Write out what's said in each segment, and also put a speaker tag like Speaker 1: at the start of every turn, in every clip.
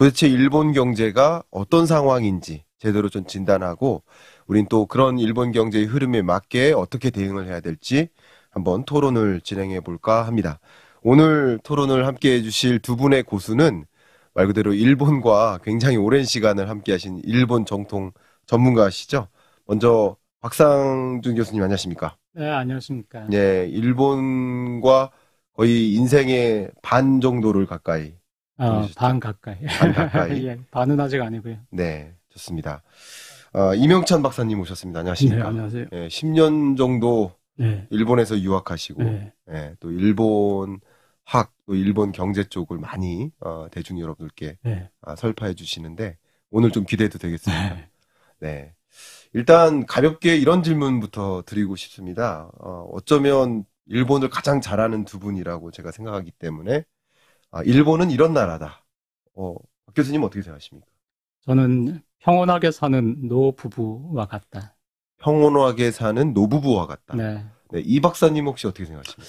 Speaker 1: 도대체 일본 경제가 어떤 상황인지 제대로 좀 진단하고 우린 또 그런 일본 경제의 흐름에 맞게 어떻게 대응을 해야 될지 한번 토론을 진행해 볼까 합니다. 오늘 토론을 함께 해주실 두 분의 고수는 말 그대로 일본과 굉장히 오랜 시간을 함께 하신 일본 정통 전문가시죠. 먼저 박상준 교수님 안녕하십니까?
Speaker 2: 네, 안녕하십니까.
Speaker 1: 네, 일본과 거의 인생의 반 정도를 가까이 보내셨죠?
Speaker 2: 반 가까이.
Speaker 1: 반 가까이.
Speaker 2: 예, 반은 아직 아니고요.
Speaker 1: 네, 좋습니다. 이명찬 박사님 오셨습니다. 안녕하십니까?
Speaker 3: 네, 안녕하세요.
Speaker 1: 10년 정도
Speaker 3: 네,
Speaker 1: 일본에서 유학하시고,
Speaker 3: 네.
Speaker 1: 또 일본 또 일본 경제 쪽을 많이 대중 여러분들께
Speaker 3: 네.
Speaker 1: 설파해 주시는데 오늘 좀 기대해도 되겠습니다.
Speaker 3: 네.
Speaker 1: 네. 일단 가볍게 이런 질문부터 드리고 싶습니다. 어쩌면 일본을 가장 잘하는 두 분이라고 제가 생각하기 때문에 일본은 이런 나라다. 박 교수님 어떻게 생각하십니까?
Speaker 2: 저는 평온하게 사는 노부부와 같다.
Speaker 1: 평온하게 사는 노부부와 같다.
Speaker 2: 네.
Speaker 1: 네, 이 박사님 혹시 어떻게 생각하십니까?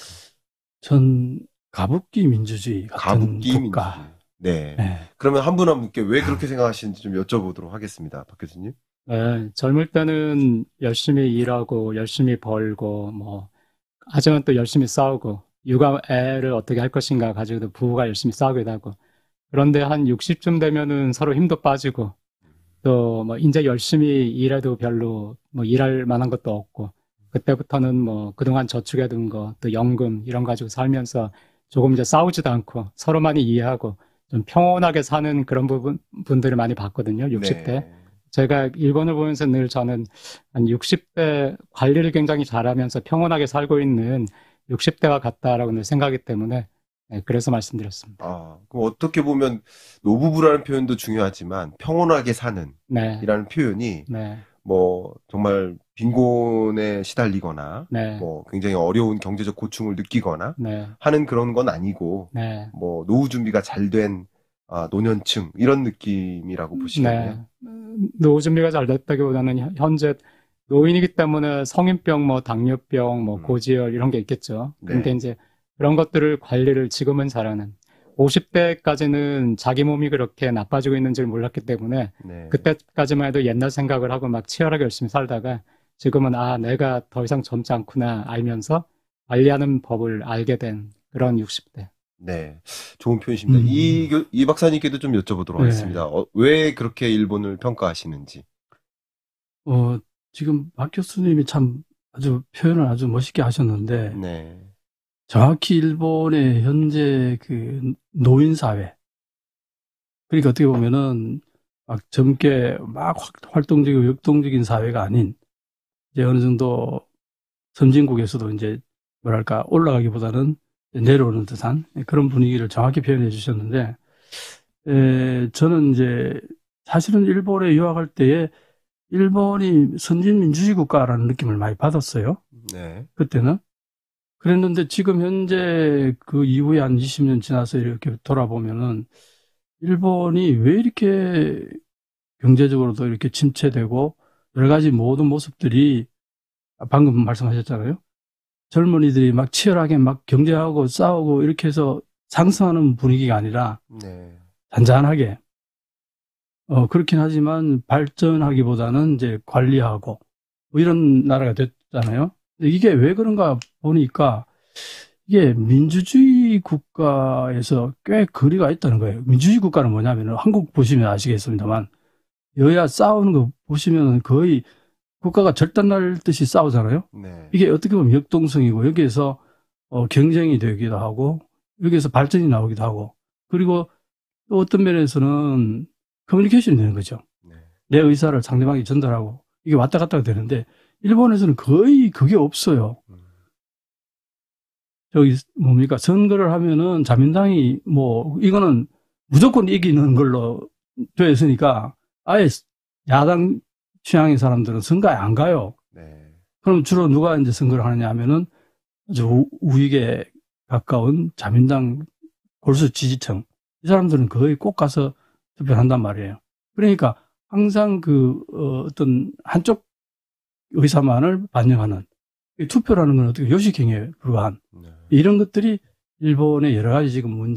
Speaker 3: 전 가부키 민주주의 같은
Speaker 1: 가부키
Speaker 3: 국가.
Speaker 1: 민주주의. 네.
Speaker 3: 네.
Speaker 1: 그러면 한 분 한 분께 왜 그렇게 생각하시는지 좀 여쭤보도록 하겠습니다. 박 교수님.
Speaker 2: 네, 젊을 때는 열심히 일하고 열심히 벌고 하지만 또 열심히 싸우고 육아 애를 어떻게 할 것인가 가지고도 부부가 열심히 싸우기도 하고 그런데 한 60쯤 되면은 서로 힘도 빠지고 또 이제 열심히 일해도 별로 일할 만한 것도 없고 그때부터는 그동안 저축해둔 거 또 연금 이런 거 가지고 살면서 조금 이제 싸우지도 않고 서로 많이 이해하고 좀 평온하게 사는 그런 분들을 많이 봤거든요. 60대.
Speaker 1: 네.
Speaker 2: 제가 일본을 보면서 늘 저는 한 60대 관리를 굉장히 잘하면서 평온하게 살고 있는 60대와 같다라고 늘 생각하기 때문에 그래서 말씀드렸습니다.
Speaker 1: 그럼 어떻게 보면 노부부라는 표현도 중요하지만 평온하게 사는
Speaker 2: 네.
Speaker 1: 이라는 표현이
Speaker 2: 네.
Speaker 1: 정말 빈곤에 시달리거나
Speaker 2: 네.
Speaker 1: 굉장히 어려운 경제적 고충을 느끼거나
Speaker 2: 네.
Speaker 1: 하는 그런 건 아니고
Speaker 2: 네.
Speaker 1: 노후 준비가 잘 된 노년층 이런 느낌이라고 보시겠네요.
Speaker 2: 네. 노후 준비가 잘 됐다기보다는 현재 노인이기 때문에 성인병, 당뇨병, 고지혈 이런 게 있겠죠. 근데
Speaker 1: 네.
Speaker 2: 이제 그런 것들을 관리를 지금은 잘하는 50대까지는 자기 몸이 그렇게 나빠지고 있는 줄 몰랐기 때문에
Speaker 1: 네.
Speaker 2: 그때까지만 해도 옛날 생각을 하고 막 치열하게 열심히 살다가 지금은 내가 더 이상 젊지 않구나 알면서 관리하는 법을 알게 된 그런 60대.
Speaker 1: 네, 좋은 표현이십니다. 이 박사님께도 좀 여쭤보도록
Speaker 3: 네.
Speaker 1: 하겠습니다. 왜 그렇게 일본을 평가하시는지.
Speaker 3: 지금 박 교수님이 참 표현을 아주 멋있게 하셨는데,
Speaker 1: 네.
Speaker 3: 정확히 일본의 현재 그 노인 사회. 그러니까 어떻게 보면은 막 젊게 막 활동적이고 역동적인 사회가 아닌, 이제 어느 정도 선진국에서도 이제 뭐랄까 올라가기보다는 내려오는 듯한 그런 분위기를 정확히 표현해 주셨는데, 저는 이제 사실은 일본에 유학할 때에 일본이 선진 민주주의 국가라는 느낌을 많이 받았어요.
Speaker 1: 네.
Speaker 3: 그때는. 그랬는데 지금 현재 그 이후에 한 20년 지나서 이렇게 돌아보면은 일본이 왜 이렇게 경제적으로도 이렇게 침체되고 여러 가지 모든 모습들이 방금 말씀하셨잖아요. 젊은이들이 막 치열하게 막 경쟁하고 싸우고 이렇게 해서 상승하는 분위기가 아니라
Speaker 1: 네.
Speaker 3: 잔잔하게 그렇긴 하지만 발전하기보다는 이제 관리하고 이런 나라가 됐잖아요. 근데 이게 왜 그런가 보니까 이게 민주주의 국가에서 꽤 거리가 있다는 거예요. 민주주의 국가는 뭐냐면 한국 보시면 아시겠습니다만 여야 싸우는 거 보시면 거의 국가가 절단날 듯이 싸우잖아요.
Speaker 1: 네.
Speaker 3: 이게 어떻게 보면 역동성이고 여기에서 경쟁이 되기도 하고 여기에서 발전이 나오기도 하고 그리고 또 어떤 면에서는 커뮤니케이션이 되는 거죠.
Speaker 1: 네.
Speaker 3: 내 의사를 상대방이 전달하고 이게 왔다 갔다 되는데 일본에서는 거의 그게 없어요. 저기 뭡니까 선거를 하면은 자민당이 이거는 무조건 이기는 걸로 되어 있으니까 아예 야당 취향의 사람들은 선거에 안 가요.
Speaker 1: 네.
Speaker 3: 그럼 주로 누가 이제 선거를 하느냐 하면은 아주 우익에 가까운 자민당 골수 지지층 이 사람들은 거의 꼭 가서 투표를 한단 말이에요. 그러니까 항상 어떤 한쪽 의사만을 반영하는 투표라는 건 어떻게 요식행위에 불과한 이런 것들이 일본의 여러 가지 지금 문제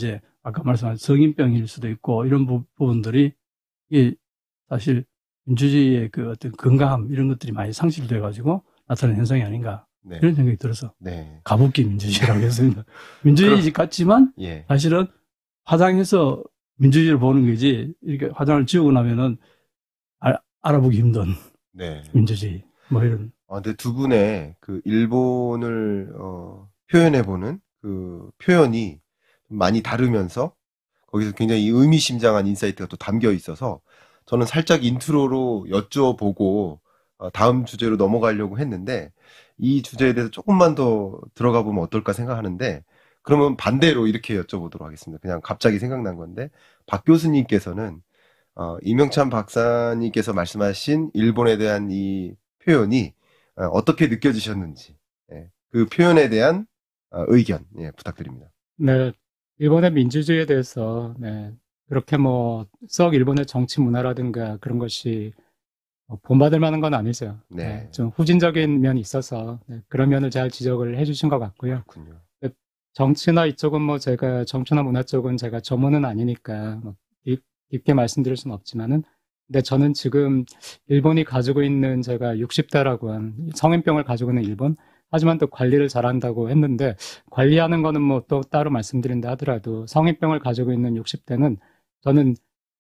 Speaker 3: 아까 말씀하신 성인병일 수도 있고 이런 부분들이 이게 사실 민주주의의 그 어떤 건강함 이런 것들이 많이 상실돼 가지고 나타나는 현상이 아닌가
Speaker 1: 네.
Speaker 3: 이런 생각이 들어서
Speaker 1: 네.
Speaker 3: 가부키 민주주의라고 했습니다. 민주주의 같지만
Speaker 1: 예.
Speaker 3: 사실은 화장해서 민주주의를 보는 거지 이렇게 화장을 지우고 나면은 알아보기 힘든
Speaker 1: 네.
Speaker 3: 민주주의 뭐 이런.
Speaker 1: 근데 두 분의 그 일본을 표현해보는 그 표현이 많이 다르면서 거기서 굉장히 의미심장한 인사이트가 또 담겨 있어서 저는 살짝 인트로로 여쭈어보고 다음 주제로 넘어가려고 했는데 이 주제에 대해서 조금만 더 들어가 보면 어떨까 생각하는데 그러면 반대로 이렇게 여쭤보도록 하겠습니다. 그냥 갑자기 생각난 건데 박 교수님께서는 이명찬 박사님께서 말씀하신 일본에 대한 이 표현이 어떻게 느껴지셨는지 그 표현에 대한 의견 부탁드립니다.
Speaker 2: 네, 일본의 민주주의에 대해서 네, 그렇게 뭐 썩 일본의 정치 문화라든가 그런 것이 본받을 만한 건 아니죠.
Speaker 1: 네.
Speaker 2: 네, 좀 후진적인 면이 있어서 네, 그런 면을 잘 지적을 해주신 것 같고요.
Speaker 1: 그렇군요.
Speaker 2: 정치나 이쪽은 뭐 제가 정치나 문화 쪽은 제가 전문은 아니니까 뭐 깊게 말씀드릴 수는 없지만은 근데 저는 지금 일본이 가지고 있는 제가 60대라고 한 성인병을 가지고 있는 일본 하지만 또 관리를 잘한다고 했는데 관리하는 거는 뭐 또 따로 말씀드린다 하더라도 성인병을 가지고 있는 60대는 저는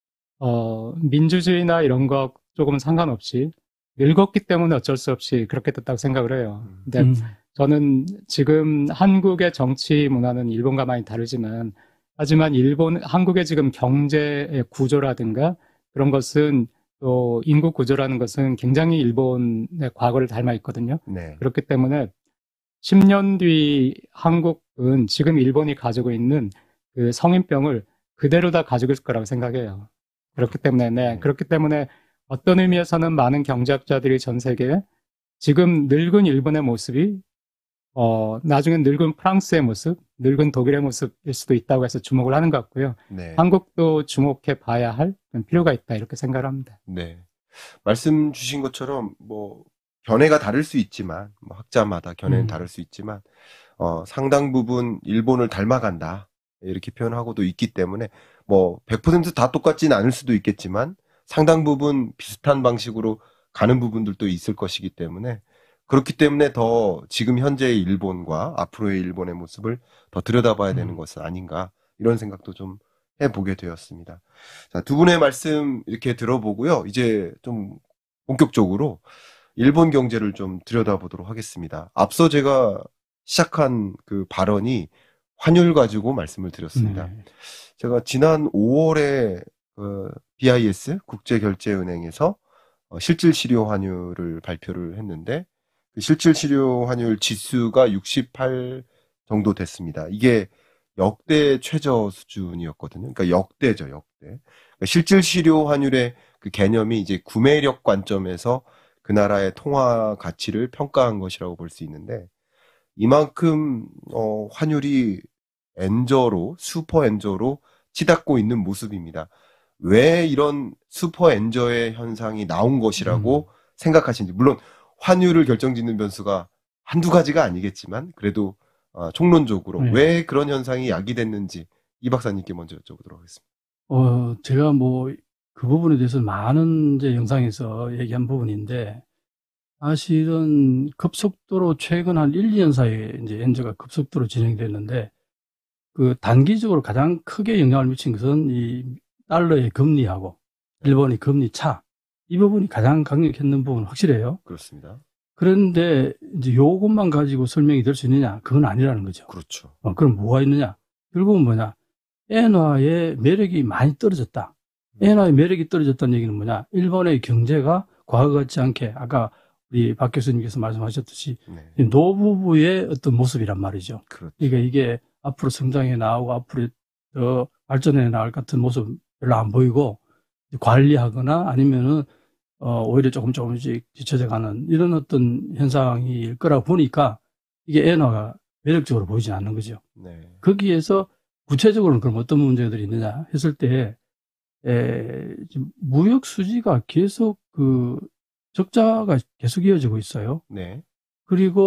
Speaker 2: 민주주의나 이런 거 조금은 상관없이 늙었기 때문에 어쩔 수 없이 그렇게 됐다고 생각을 해요. 근데 저는 지금 한국의 정치 문화는 일본과 많이 다르지만 하지만 한국의 지금 경제의 구조라든가 그런 것은 또 인구 구조라는 것은 굉장히 일본의 과거를 닮아 있거든요.
Speaker 1: 네.
Speaker 2: 그렇기 때문에 10년 뒤 한국은 지금 일본이 가지고 있는 그 성인병을 그대로 다 가지고 있을 거라고 생각해요. 그렇기 때문에 어떤 의미에서는 많은 경제학자들이 전 세계에 지금 늙은 일본의 모습이 나중엔 늙은 프랑스의 모습, 늙은 독일의 모습일 수도 있다고 해서 주목을 하는 것 같고요.
Speaker 1: 네.
Speaker 2: 한국도 주목해 봐야 할 필요가 있다 이렇게 생각을 합니다.
Speaker 1: 네. 말씀 주신 것처럼 뭐 견해가 다를 수 있지만 뭐 학자마다 견해는 다를 수 있지만 상당 부분 일본을 닮아간다 이렇게 표현하고도 있기 때문에 뭐 100% 다 똑같지는 않을 수도 있겠지만 상당 부분 비슷한 방식으로 가는 부분들도 있을 것이기 때문에 그렇기 때문에 더 지금 현재의 일본과 앞으로의 일본의 모습을 더 들여다봐야 되는 것은 아닌가 이런 생각도 좀 해보게 되었습니다. 자, 두 분의 말씀 이렇게 들어보고요. 이제 좀 본격적으로 일본 경제를 좀 들여다보도록 하겠습니다. 앞서 제가 시작한 그 발언이 환율 가지고 말씀을 드렸습니다.
Speaker 3: 네.
Speaker 1: 제가 지난 5월에 BIS 국제결제은행에서 실질 실효 환율을 발표를 했는데 그 실질 실효 환율 지수가 68 정도 됐습니다. 이게 역대 최저 수준이었거든요. 그러니까 역대죠, 역대. 그러니까 실질 실효 환율의 그 개념이 이제 구매력 관점에서 그 나라의 통화 가치를 평가한 것이라고 볼 수 있는데 이만큼 환율이 슈퍼 엔저로 치닫고 있는 모습입니다. 왜 이런 슈퍼 엔저의 현상이 나온 것이라고 생각하시는지. 물론 환율을 결정짓는 변수가 한두 가지가 아니겠지만 그래도 총론적으로
Speaker 3: 네.
Speaker 1: 왜 그런 현상이 야기됐는지 이 박사님께 먼저 여쭤보도록 하겠습니다.
Speaker 3: 제가 뭐 그 부분에 대해서 많은 이제 영상에서 얘기한 부분인데 사실은 급속도로 최근 한 1, 2년 사이에 이제 엔저가 급속도로 진행됐는데 그 단기적으로 가장 크게 영향을 미친 것은 이 달러의 금리하고 일본의 금리 차 이 부분이 가장 강력했는 부분은 확실해요.
Speaker 1: 그렇습니다.
Speaker 3: 그런데 이제 요것만 가지고 설명이 될 수 있느냐? 그건 아니라는 거죠.
Speaker 1: 그렇죠.
Speaker 3: 그럼 뭐가 있느냐? 결국은 뭐냐? 엔화의 매력이 많이 떨어졌다. 엔화의 매력이 떨어졌다는 얘기는 뭐냐? 일본의 경제가 과거 같지 않게 아까 우리 박 교수님께서 말씀하셨듯이
Speaker 1: 네.
Speaker 3: 노부부의 어떤 모습이란 말이죠.
Speaker 1: 그렇죠.
Speaker 3: 그러니까 이게 앞으로 성장해 나오고 앞으로 더 발전해 나갈 같은 모습 별로 안 보이고 관리하거나 아니면은 오히려 조금씩 뒤처져 가는 이런 어떤 현상일 거라고 보니까 이게 엔화가 매력적으로 보이지 않는 거죠.
Speaker 1: 네.
Speaker 3: 거기에서 구체적으로는 그럼 어떤 문제들이 있느냐 했을 때 지금 무역 수지가 계속 그 적자가 계속 이어지고 있어요.
Speaker 1: 네.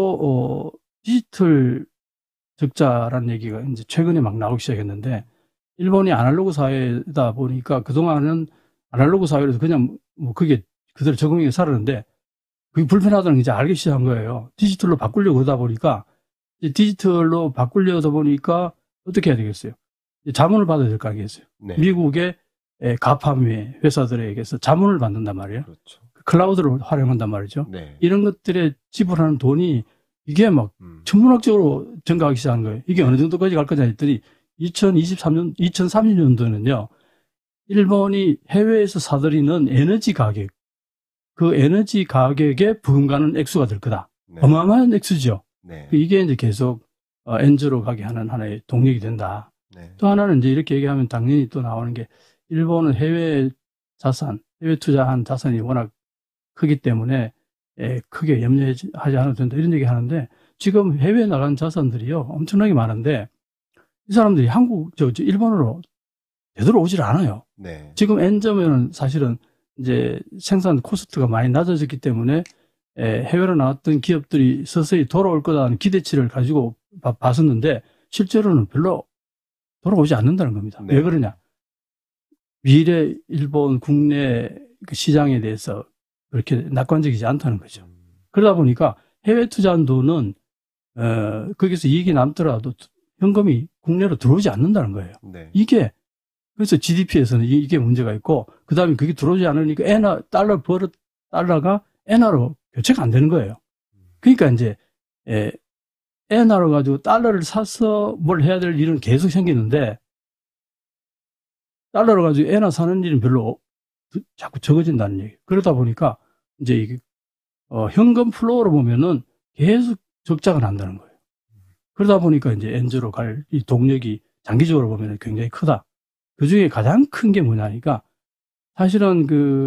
Speaker 3: 그리고 디지털 적자라는 얘기가 이제 최근에 막 나오기 시작했는데 일본이 아날로그 사회다 보니까 그동안은 아날로그 사회로서 그냥 뭐 그게 그대로 적응해 살았는데 그게 불편하다는 게 이제 알기 시작한 거예요. 디지털로 바꾸려고 그러다 보니까 이제 디지털로 바꾸려다 보니까 어떻게 해야 되겠어요? 이제 자문을 받아야 될 거 아니겠어요?
Speaker 1: 네.
Speaker 3: 미국의 가파미 회사들에게서 자문을 받는단 말이에요.
Speaker 1: 그렇죠.
Speaker 3: 클라우드를 활용한단 말이죠.
Speaker 1: 네.
Speaker 3: 이런 것들에 지불하는 돈이 이게 막 천문학적으로 증가하기 시작한 거예요. 이게 어느 정도까지 갈 거냐 했더니 2030년도에는요. 일본이 해외에서 사들이는 에너지 가격, 그 에너지 가격에 부응가는 액수가 될 거다.
Speaker 1: 네.
Speaker 3: 어마어마한 액수죠.
Speaker 1: 네.
Speaker 3: 이게 이제 계속 엔저로 가게 하는 하나의 동력이 된다.
Speaker 1: 네.
Speaker 3: 또 하나는 이제 이렇게 얘기하면 당연히 또 나오는 게 일본은 해외 자산, 해외 투자한 자산이 워낙 크기 때문에 크게 염려하지 않아도 된다. 이런 얘기 하는데 지금 해외에 나간 자산들이요. 엄청나게 많은데 이 사람들이 일본으로 제대로 오질 않아요.
Speaker 1: 네.
Speaker 3: 지금 엔저면은 사실은 이제 생산 코스트가 많이 낮아졌기 때문에 해외로 나왔던 기업들이 서서히 돌아올 거다는 기대치를 가지고 봤었는데 실제로는 별로 돌아오지 않는다는 겁니다.
Speaker 1: 네.
Speaker 3: 왜 그러냐? 미래 일본 국내 그 시장에 대해서 그렇게 낙관적이지 않다는 거죠. 그러다 보니까 해외 투자한 돈은 거기서 이익이 남더라도 현금이 국내로 들어오지 않는다는 거예요.
Speaker 1: 네.
Speaker 3: 이게 그래서 GDP에서는 이게 문제가 있고 그다음에 그게 들어오지 않으니까 달러가 엔화로 교체가 안 되는 거예요. 그러니까 이제 엔화로 가지고 달러를 사서 뭘 해야 될 일은 계속 생기는데 달러로 가지고 엔화 사는 일은 별로 자꾸 적어진다는 얘기예요. 그러다 보니까 이제 이게 현금 플로우로 보면은 계속 적자가 난다는 거예요. 그러다 보니까 이제 엔저로 갈 이 동력이 장기적으로 보면 굉장히 크다. 그 중에 가장 큰 게 뭐냐니까 사실은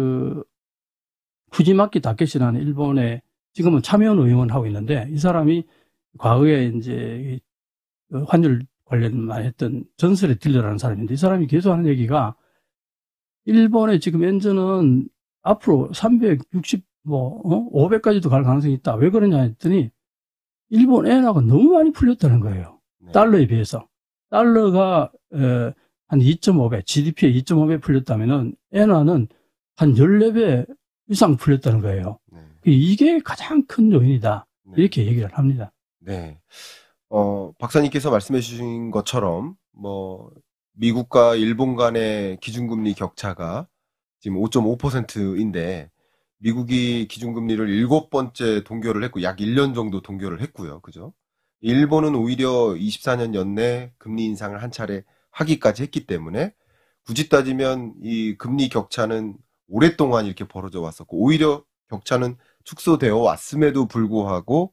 Speaker 3: 후지마키 다케시라는 일본의 지금은 참여연 의원 하고 있는데 이 사람이 과거에 이제 환율 관련만 했던 전설의 딜러라는 사람인데 이 사람이 계속 하는 얘기가 일본의 지금 엔저는 앞으로 360, 500까지도 갈 가능성이 있다. 왜 그러냐 했더니 일본 엔화가 너무 많이 풀렸다는 거예요.
Speaker 1: 네.
Speaker 3: 달러에 비해서. 달러가 한 2.5배, GDP의 2.5배 풀렸다면은 엔화는 한 14배 이상 풀렸다는 거예요.
Speaker 1: 네.
Speaker 3: 이게 가장 큰 요인이다.
Speaker 1: 네.
Speaker 3: 이렇게 얘기를 합니다.
Speaker 1: 네. 박사님께서 말씀해 주신 것처럼, 미국과 일본 간의 기준금리 격차가 지금 5.5%인데, 미국이 기준금리를 7번째 동결을 했고, 약 1년 정도 동결을 했고요. 그죠? 일본은 오히려 24년 연내 금리 인상을 한 차례 하기까지 했기 때문에, 굳이 따지면 이 금리 격차는 오랫동안 이렇게 벌어져 왔었고, 오히려 격차는 축소되어 왔음에도 불구하고,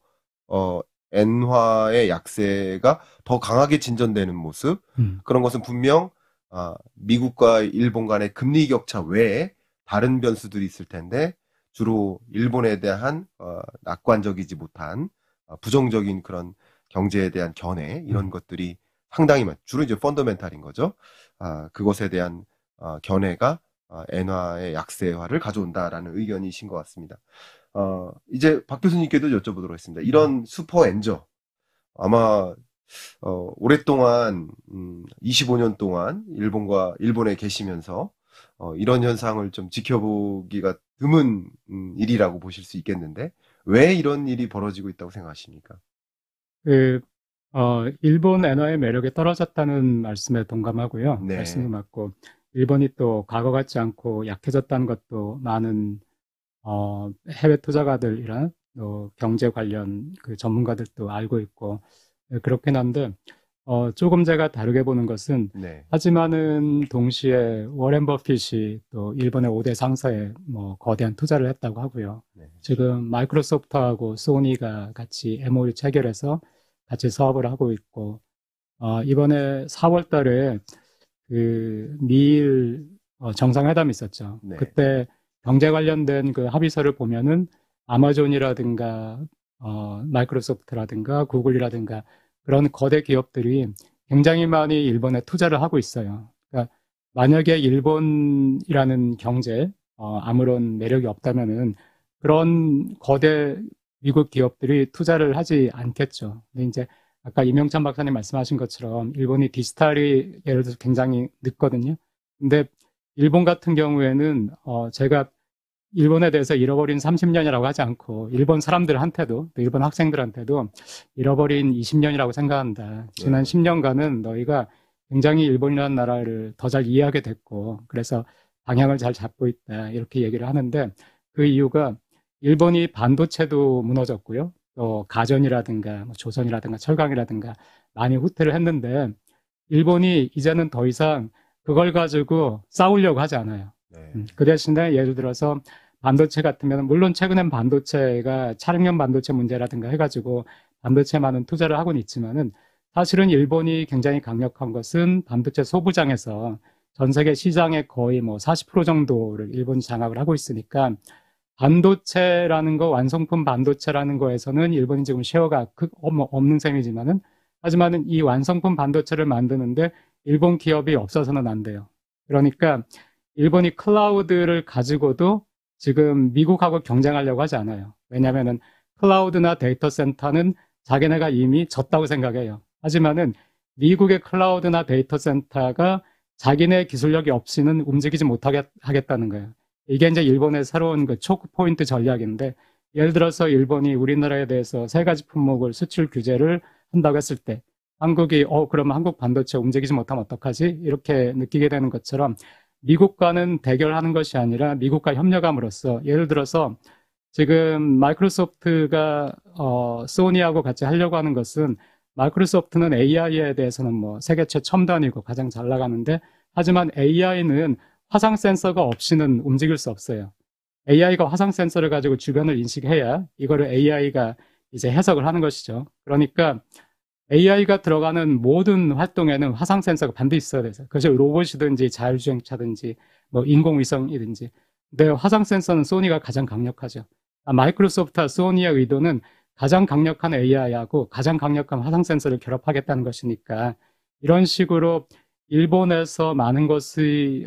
Speaker 1: 엔화의 약세가 더 강하게 진전되는 모습, 그런 것은 분명 미국과 일본 간의 금리 격차 외에 다른 변수들이 있을 텐데 주로 일본에 대한 낙관적이지 못한 부정적인 그런 경제에 대한 견해 이런 것들이 상당히 주로 이제 펀더멘탈인 거죠. 그것에 대한 견해가 엔화의 약세화를 가져온다라는 의견이신 것 같습니다. 이제 박 교수님께도 여쭤보도록 하겠습니다. 이런 슈퍼 엔저, 아마, 오랫동안, 25년 동안 일본에 계시면서, 이런 현상을 좀 지켜보기가 드문 일이라고 보실 수 있겠는데, 왜 이런 일이 벌어지고 있다고 생각하십니까?
Speaker 2: 일본 엔화의 매력이 떨어졌다는 말씀에 동감하고요.
Speaker 1: 네.
Speaker 2: 말씀도 맞고, 일본이 또 과거 같지 않고 약해졌다는 것도 많은 해외 투자가들이랑 경제 관련 그 전문가들도 알고 있고 그렇긴 한데 조금 제가 다르게 보는 것은
Speaker 1: 네.
Speaker 2: 하지만은 동시에 워렌 버핏이 또 일본의 5대 상사에 거대한 투자를 했다고 하고요.
Speaker 1: 네.
Speaker 2: 지금 마이크로소프트하고 소니가 같이 MOU 체결해서 같이 사업을 하고 있고 이번에 4월 달에 그 미일 정상회담이 있었죠.
Speaker 1: 네.
Speaker 2: 그때 경제 관련된 그 합의서를 보면은 아마존이라든가 마이크로소프트라든가 구글이라든가 그런 거대 기업들이 굉장히 많이 일본에 투자를 하고 있어요. 그러니까 만약에 일본이라는 경제 아무런 매력이 없다면은 그런 거대 미국 기업들이 투자를 하지 않겠죠. 근데 이제 아까 임영찬 박사님 말씀하신 것처럼 일본이 디지털이 예를 들어서 굉장히 늦거든요. 근데 일본 같은 경우에는 제가 일본에 대해서 잃어버린 30년이라고 하지 않고 일본 사람들한테도 또 일본 학생들한테도 잃어버린 20년이라고 생각한다. 지난 10년간은 너희가 굉장히 일본이라는 나라를 더 잘 이해하게 됐고 그래서 방향을 잘 잡고 있다. 이렇게 얘기를 하는데 그 이유가 일본이 반도체도 무너졌고요. 또 가전이라든가 뭐 조선이라든가 철강이라든가 많이 후퇴를 했는데 일본이 이제는 더 이상 그걸 가지고 싸우려고 하지 않아요. 그 대신에 예를 들어서 반도체 같으면 물론 최근엔 반도체가 차량용 반도체 문제라든가 해가지고 반도체에 많은 투자를 하고는 있지만은 사실은 일본이 굉장히 강력한 것은 반도체 소부장에서 전 세계 시장의 거의 뭐 40% 정도를 일본이 장악을 하고 있으니까 반도체라는 거, 완성품 반도체라는 거에서는 일본이 지금 쉐어가 없는 셈이지만은 하지만은 이 완성품 반도체를 만드는데 일본 기업이 없어서는 안 돼요. 그러니까 일본이 클라우드를 가지고도 지금 미국하고 경쟁하려고 하지 않아요. 왜냐하면은 클라우드나 데이터 센터는 자기네가 이미 졌다고 생각해요. 하지만은 미국의 클라우드나 데이터 센터가 자기네 기술력이 없이는 움직이지 못하게 하겠다는 거예요. 이게 이제 일본의 새로운 그 초크 포인트 전략인데 예를 들어서 일본이 우리나라에 대해서 세 가지 품목을 수출 규제를 한다고 했을 때 한국이 그러면 한국 반도체 움직이지 못하면 어떡하지? 이렇게 느끼게 되는 것처럼 미국과는 대결하는 것이 아니라 미국과 협력함으로써 예를 들어서 지금 마이크로소프트가 소니하고 같이 하려고 하는 것은 마이크로소프트는 AI에 대해서는 뭐 세계 최첨단이고 가장 잘 나가는데 하지만 AI는 화상 센서가 없이는 움직일 수 없어요. AI가 화상 센서를 가지고 주변을 인식해야 이거를 AI가 이제 해석을 하는 것이죠. 그러니까 AI가 들어가는 모든 활동에는 화상 센서가 반드시 있어야 돼서 그것이 로봇이든지 자율주행차든지 뭐 인공위성이든지 근데 화상 센서는 소니가 가장 강력하죠. 마이크로소프트와 소니의 의도는 가장 강력한 AI하고 가장 강력한 화상 센서를 결합하겠다는 것이니까 이런 식으로 일본에서 많은 것이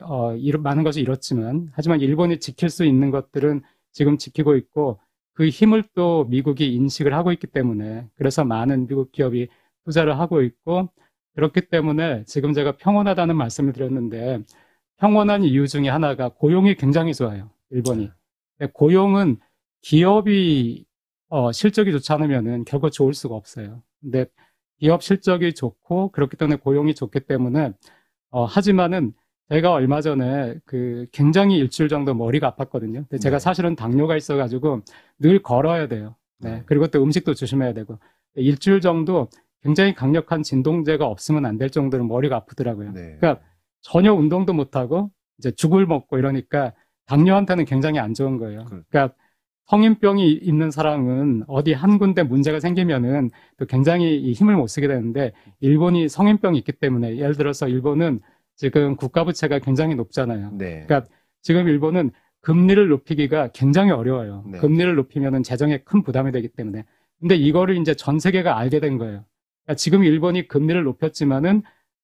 Speaker 2: 이렇지만 하지만 일본이 지킬 수 있는 것들은 지금 지키고 있고 그 힘을 또 미국이 인식을 하고 있기 때문에 그래서 많은 미국 기업이 투자를 하고 있고 그렇기 때문에 지금 제가 평온하다는 말씀을 드렸는데 평온한 이유 중에 하나가 고용이 굉장히 좋아요. 일본이. 고용은 기업이 실적이 좋지 않으면은 결국 좋을 수가 없어요. 근데 기업 실적이 좋고 그렇기 때문에 고용이 좋기 때문에 하지만은 제가 얼마 전에 굉장히 일주일 정도 머리가 아팠거든요. 근데 제가 사실은 당뇨가 있어가지고 늘 걸어야 돼요. 네. 그리고 또 음식도 조심해야 되고 일주일 정도 굉장히 강력한 진동제가 없으면 안 될 정도로 머리가 아프더라고요.
Speaker 1: 네.
Speaker 2: 그러니까 전혀 운동도 못 하고 이제 죽을 먹고 이러니까 당뇨한테는 굉장히 안 좋은 거예요. 그러니까 성인병이 있는 사람은 어디 한 군데 문제가 생기면은 또 굉장히 힘을 못 쓰게 되는데 일본이 성인병이 있기 때문에 예를 들어서 일본은 지금 국가 부채가 굉장히 높잖아요.
Speaker 1: 네.
Speaker 2: 그러니까 지금 일본은 금리를 높이기가 굉장히 어려워요.
Speaker 1: 네.
Speaker 2: 금리를 높이면은 재정에 큰 부담이 되기 때문에. 근데 이거를 이제 전 세계가 알게 된 거예요. 그러니까 지금 일본이 금리를 높였지만은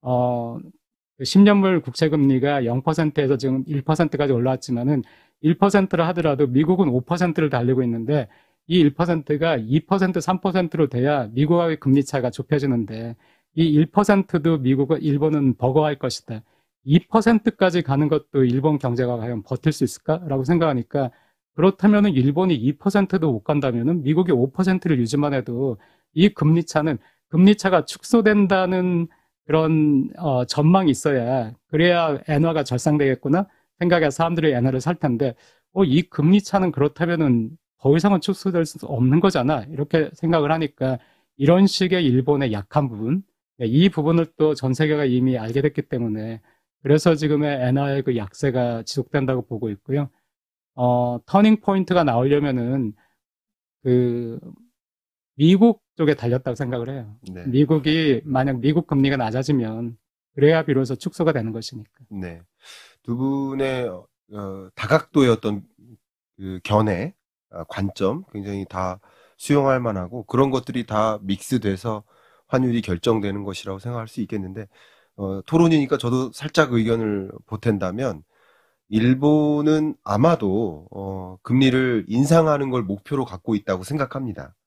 Speaker 2: 10년물 국채 금리가 0%에서 지금 1%까지 올라왔지만은 1%를 하더라도 미국은 5%를 달리고 있는데 이 1%가 2%, 3%로 돼야 미국과의 금리 차가 좁혀지는데 이 1%도 일본은 버거워할 것이다. 2%까지 가는 것도 일본 경제가 과연 버틸 수 있을까라고 생각하니까 그렇다면은 일본이 2%도 못 간다면은 미국이 5%를 유지만 해도 이 금리 차가 축소된다는 그런 전망이 있어야 그래야 엔화가 절상되겠구나 생각해서 사람들이 엔화를 살 텐데 이 금리 차는 그렇다면은 더 이상은 축소될 수 없는 거잖아 이렇게 생각을 하니까 이런 식의 일본의 약한 부분 이 부분을 또 전 세계가 이미 알게 됐기 때문에 그래서 지금의 엔화의 그 약세가 지속된다고 보고 있고요. 터닝 포인트가 나오려면은 미국 쪽에 달렸다고 생각을 해요.
Speaker 1: 네.
Speaker 2: 만약 미국 금리가 낮아지면 그래야 비로소 축소가 되는 것이니까.
Speaker 1: 네. 두 분의 다각도의 어떤 견해, 관점 굉장히 다 수용할 만하고 그런 것들이 다 믹스돼서 환율이 결정되는 것이라고 생각할 수 있겠는데 토론이니까 저도 살짝 의견을 보탠다면 일본은 아마도 금리를 인상하는 걸 목표로 갖고 있다고 생각합니다.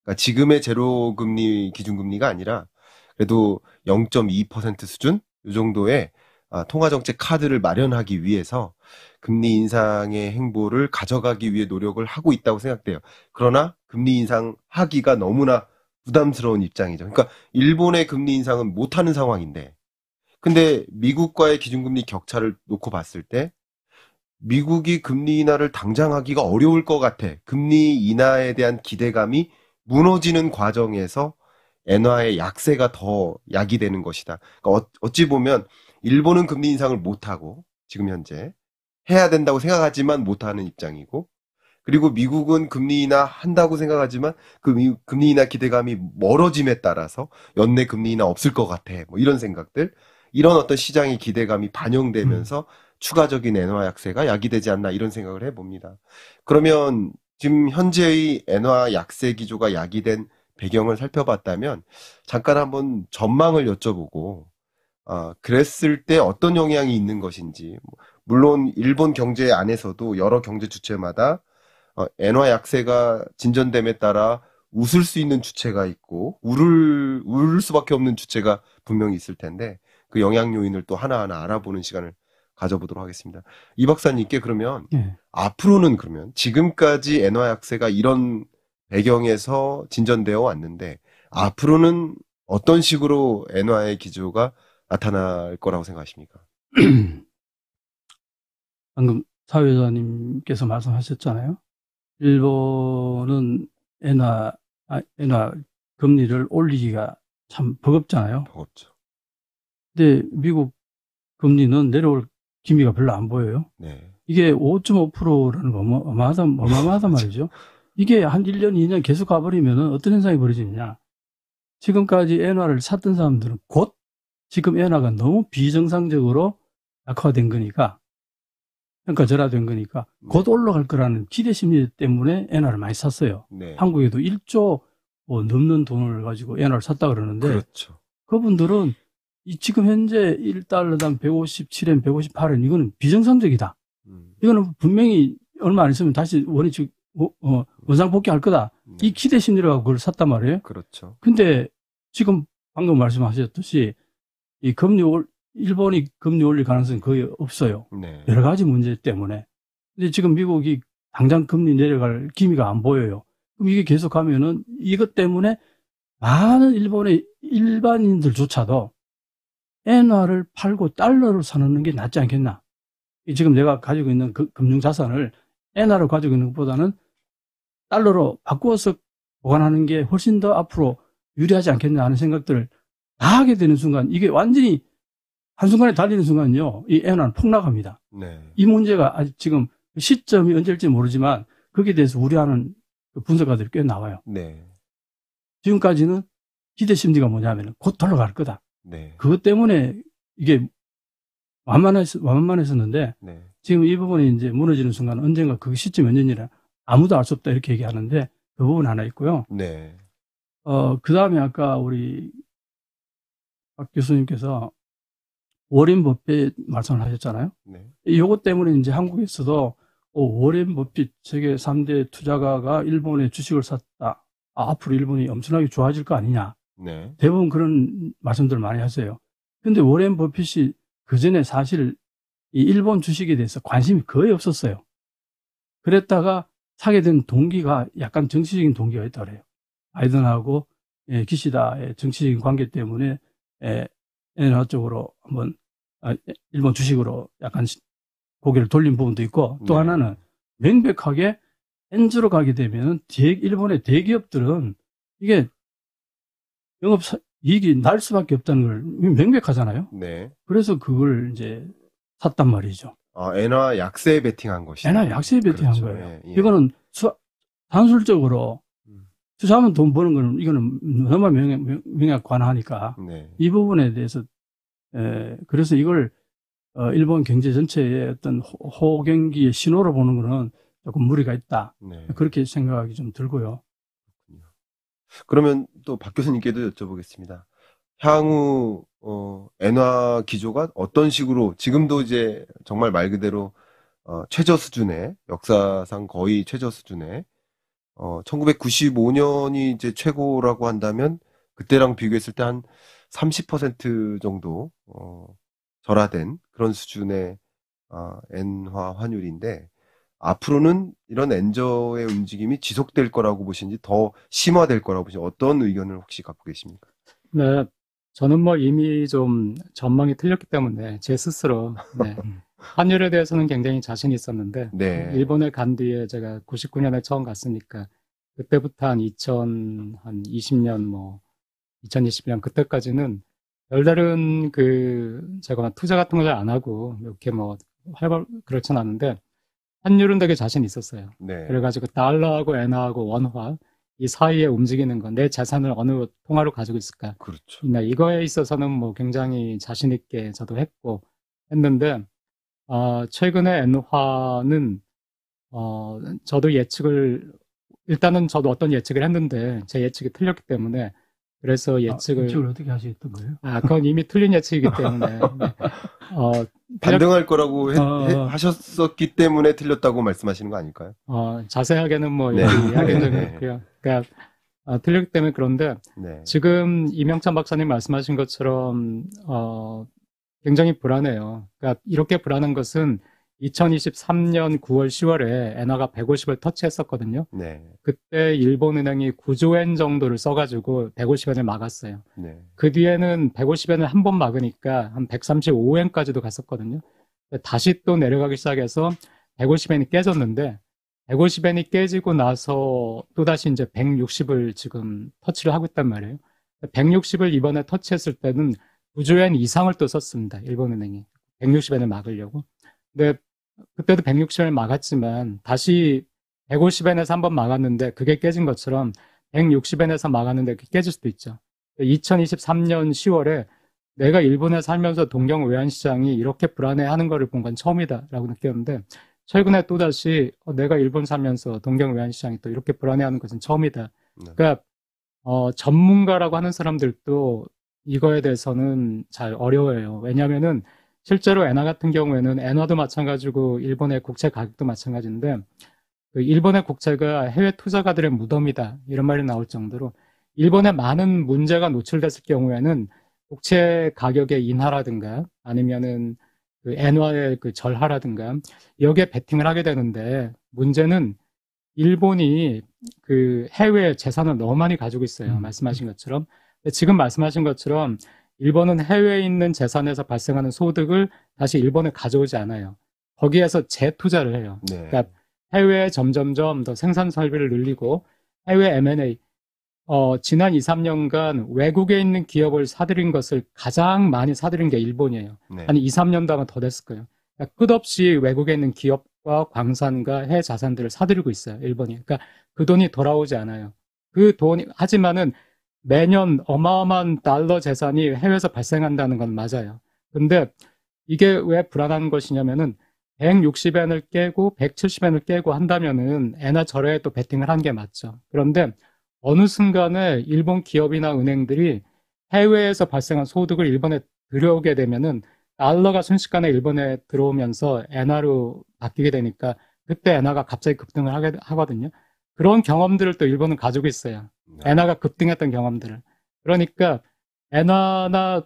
Speaker 1: 그러니까 지금의 제로 금리 기준금리가 아니라 그래도 0.2% 수준 이 정도의 통화정책 카드를 마련하기 위해서 금리 인상의 행보를 가져가기 위해 노력을 하고 있다고 생각돼요. 그러나 금리 인상하기가 너무나 부담스러운 입장이죠. 그러니까 일본의 금리 인상은 못하는 상황인데, 근데 미국과의 기준금리 격차를 놓고 봤을 때 미국이 금리 인하를 당장 하기가 어려울 것 같아. 금리 인하에 대한 기대감이 무너지는 과정에서 엔화의 약세가 더 약이 되는 것이다. 그러니까 어찌 보면 일본은 금리 인상을 못하고 지금 현재 해야 된다고 생각하지만 못하는 입장이고, 그리고 미국은 금리 인하 한다고 생각하지만 그 금리 인하 기대감이 멀어짐에 따라서 연내 금리 인하 없을 것 같아. 뭐 이런 생각들, 이런 어떤 시장의 기대감이 반영되면서 추가적인 엔화 약세가 야기되지 않나 이런 생각을 해봅니다. 그러면 지금 현재의 엔화 약세 기조가 야기된 배경을 살펴봤다면 잠깐 한번 전망을 여쭤보고, 그랬을 때 어떤 영향이 있는 것인지, 물론 일본 경제 안에서도 여러 경제 주체마다 엔화 약세가 진전됨에 따라 웃을 수 있는 주체가 있고 울을 수밖에 없는 주체가 분명히 있을 텐데 그 영향 요인을 또 하나하나 알아보는 시간을 가져보도록 하겠습니다. 이 박사님께 그러면
Speaker 3: 예.
Speaker 1: 앞으로는 그러면 지금까지 엔화 약세가 이런 배경에서 진전되어 왔는데 앞으로는 어떤 식으로 엔화의 기조가 나타날 거라고 생각하십니까?
Speaker 3: 방금 사회자님께서 말씀하셨잖아요. 일본은 엔화 금리를 올리기가 참 버겁잖아요.
Speaker 1: 버겁죠.
Speaker 3: 근데 미국 금리는 내려올 기미가 별로 안 보여요.
Speaker 1: 네.
Speaker 3: 이게 5.5%라는 거 어마어마하단 말이죠. 이게 한 1년, 2년 계속 가버리면 어떤 현상이 벌어지느냐. 지금까지 엔화를 샀던 사람들은 곧 지금 엔화가 너무 비정상적으로 약화된 거니까, 평가절하된 거니까 곧 올라갈 거라는 기대 심리 때문에 엔화를 많이 샀어요.
Speaker 1: 네.
Speaker 3: 한국에도 1조 넘는 돈을 가지고 엔화를 샀다 그러는데,
Speaker 1: 그렇죠.
Speaker 3: 그분들은 지금 현재 1달러당 157엔, 158엔 이거는 비정상적이다. 이거는 분명히 얼마 안 있으면 다시 원상 복귀할 거다.
Speaker 1: 네.
Speaker 3: 이 기대 심리로 그걸 샀단 말이에요.
Speaker 1: 그렇죠.
Speaker 3: 근데 지금 방금 말씀하셨듯이 일본이 금리 올릴 가능성이 거의 없어요.
Speaker 1: 네.
Speaker 3: 여러 가지 문제 때문에. 근데 지금 미국이 당장 금리 내려갈 기미가 안 보여요. 그럼 이게 계속 가면은 이것 때문에 많은 일본의 일반인들조차도 엔화를 팔고 달러를 사놓는 게 낫지 않겠나. 지금 내가 가지고 있는 금융자산을 엔화로 가지고 있는 것보다는 달러로 바꾸어서 보관하는 게 훨씬 더 앞으로 유리하지 않겠나 하는 생각들을 다 하게 되는 순간, 이게 완전히 한순간에 달리는 순간요, 이 엔화는 폭락합니다.
Speaker 1: 네.
Speaker 3: 이 문제가 아직 지금 시점이 언제일지 모르지만 거기에 대해서 우려하는 분석가들이 꽤 나와요.
Speaker 1: 네.
Speaker 3: 지금까지는 기대 심리가 뭐냐면 곧 돌아갈 거다.
Speaker 1: 네.
Speaker 3: 그것 때문에 이게 완만했었는데
Speaker 1: 네.
Speaker 3: 지금 이 부분이 이제 무너지는 순간 언젠가 그 시점이 언제니라 아무도 알 수 없다 이렇게 얘기하는데 그 부분 하나 있고요.
Speaker 1: 네.
Speaker 3: 그 다음에 아까 우리 박 교수님께서 워렌 버핏 말씀을 하셨잖아요.
Speaker 1: 네.
Speaker 3: 이것 때문에 이제 한국에서도 워렌 버핏 세계 3대 투자가가 일본의 주식을 샀다. 앞으로 일본이 엄청나게 좋아질 거 아니냐.
Speaker 1: 네.
Speaker 3: 대부분 그런 말씀들을 많이 하세요. 근데 워렌 버핏이 그 전에 사실 이 일본 주식에 대해서 관심이 거의 없었어요. 그랬다가 사게 된 동기가 약간 정치적인 동기가 있다고 그래요. 바이든하고 기시다의 정치적인 관계 때문에 엔화 쪽으로 한번 일본 주식으로 약간 고개를 돌린 부분도 있고, 또
Speaker 1: 네.
Speaker 3: 하나는 명백하게 엔주로 가게 되면 일본의 대기업들은 이게 영업 이익이 날 수밖에 없다는 걸 명백하잖아요.
Speaker 1: 네.
Speaker 3: 그래서 그걸 이제 샀단 말이죠.
Speaker 1: 엔화 약세에 베팅한 것이죠.
Speaker 3: 엔화 약세에 베팅한
Speaker 1: 그렇죠.
Speaker 3: 거예요.
Speaker 1: 예, 예.
Speaker 3: 이거는 단술적으로 투자하면 돈 버는 거는 이거는 너무 명약관하니까
Speaker 1: 네.
Speaker 3: 이 부분에 대해서 그래서 이걸 일본 경제 전체의 어떤 호경기의 신호로 보는 거는 조금 무리가 있다.
Speaker 1: 네.
Speaker 3: 그렇게 생각이 좀 들고요.
Speaker 1: 그러면 또 박 교수님께도 여쭤보겠습니다. 향후 엔화 기조가 어떤 식으로, 지금도 이제 정말 말 그대로 최저 수준의, 역사상 거의 최저 수준의 1995년이 이제 최고라고 한다면 그때랑 비교했을 때 한 30% 정도 절하된 그런 수준의 엔화 환율인데 앞으로는 이런 엔저의 움직임이 지속될 거라고 보시는지 더 심화될 거라고 보시는지 어떤 의견을 혹시 갖고 계십니까?
Speaker 2: 네, 저는 뭐 이미 좀 전망이 틀렸기 때문에 제 스스로 네, 환율에 대해서는 굉장히 자신이 있었는데
Speaker 1: 네.
Speaker 2: 일본에 간 뒤에 제가 99년에 처음 갔으니까 그때부터 한 2020년 뭐 2020년 그때까지는 별다른 제가 투자 같은 걸 잘 안 하고 이렇게 뭐 그렇진 않은데 환율은 되게 자신 있었어요.
Speaker 1: 네.
Speaker 2: 그래가지고 달러하고 엔화하고 원화 이 사이에 움직이는 건 내 자산을 어느 통화로 가지고 있을까?
Speaker 1: 그렇죠.
Speaker 2: 이거에 있어서는 뭐 굉장히 자신 있게 저도 했는데 최근에 엔화는 저도 일단은 저도 어떤 예측을 했는데 제 예측이 틀렸기 때문에 그래서
Speaker 3: 예측을 어떻게 하셨던 거예요?
Speaker 2: 그건 이미 틀린 예측이기 때문에 네.
Speaker 1: 반등할 거라고 하셨었기 때문에 틀렸다고 말씀하시는 거 아닐까요?
Speaker 2: 자세하게는 뭐
Speaker 1: 네.
Speaker 2: 이야기는 좀
Speaker 1: 네.
Speaker 2: 그렇고요. 그러니까 틀렸기 때문에 그런데
Speaker 1: 네.
Speaker 2: 지금 이명찬 박사님 말씀하신 것처럼 굉장히 불안해요. 그러니까 이렇게 불안한 것은 2023년 9월, 10월에 엔화가 150을 터치했었거든요.
Speaker 1: 네.
Speaker 2: 그때 일본은행이 9조 엔 정도를 써가지고 150엔을 막았어요.
Speaker 1: 네.
Speaker 2: 그 뒤에는 150엔을 한 번 막으니까 한 135엔까지도 갔었거든요. 다시 또 내려가기 시작해서 150엔이 깨졌는데 150엔이 깨지고 나서 또다시 이제 160을 지금 터치를 하고 있단 말이에요. 160을 이번에 터치했을 때는 9조엔 이상을 또 썼습니다. 일본은행이. 160엔을 막으려고. 근데 그때도 160엔을 막았지만 다시 150엔에서 한 번 막았는데 그게 깨진 것처럼 160엔에서 막았는데 그게 깨질 수도 있죠. 2023년 10월에 내가 일본에 살면서 동경 외환시장이 이렇게 불안해하는 거를 본 건 처음이다라고 느꼈는데 최근에 또다시 내가 일본 살면서 동경 외환시장이 또 이렇게 불안해하는 것은 처음이다. 그러니까 전문가라고 하는 사람들도 이거에 대해서는 잘 어려워해요. 왜냐하면은 실제로 엔화 같은 경우에는 엔화도 마찬가지고 일본의 국채 가격도 마찬가지인데 일본의 국채가 해외 투자가들의 무덤이다 이런 말이 나올 정도로 일본에 많은 문제가 노출됐을 경우에는 국채 가격의 인하라든가 아니면은 엔화의 절하라든가 여기에 베팅을 하게 되는데 문제는 일본이 해외 재산을 너무 많이 가지고 있어요. 말씀하신 것처럼. 지금 말씀하신 것처럼 일본은 해외에 있는 재산에서 발생하는 소득을 다시 일본에 가져오지 않아요. 거기에서 재투자를 해요.
Speaker 1: 네.
Speaker 2: 그러니까 해외에 점점점 더 생산 설비를 늘리고 해외 M&A 지난 2, 3년간 외국에 있는 기업을 사들인 것을 가장 많이 사들인 게 일본이에요.
Speaker 1: 네.
Speaker 2: 한 2, 3년도 아마 더 됐을 거예요. 그러니까 끝없이 외국에 있는 기업과 광산과 해외 자산들을 사들이고 있어요. 일본이. 그러니까 그 돈이 돌아오지 않아요. 그 돈이 하지만은 매년 어마어마한 달러 재산이 해외에서 발생한다는 건 맞아요. 근데 이게 왜 불안한 것이냐면은 160엔을 깨고 170엔을 깨고 한다면은 엔화 절하에 또 베팅을 한 게 맞죠. 그런데 어느 순간에 일본 기업이나 은행들이 해외에서 발생한 소득을 일본에 들여오게 되면은 달러가 순식간에 일본에 들어오면서 엔화로 바뀌게 되니까 그때 엔화가 갑자기 급등을 하거든요. 그런 경험들을 또 일본은 가지고 있어요. 엔화가 급등했던 경험들을. 그러니까 엔화의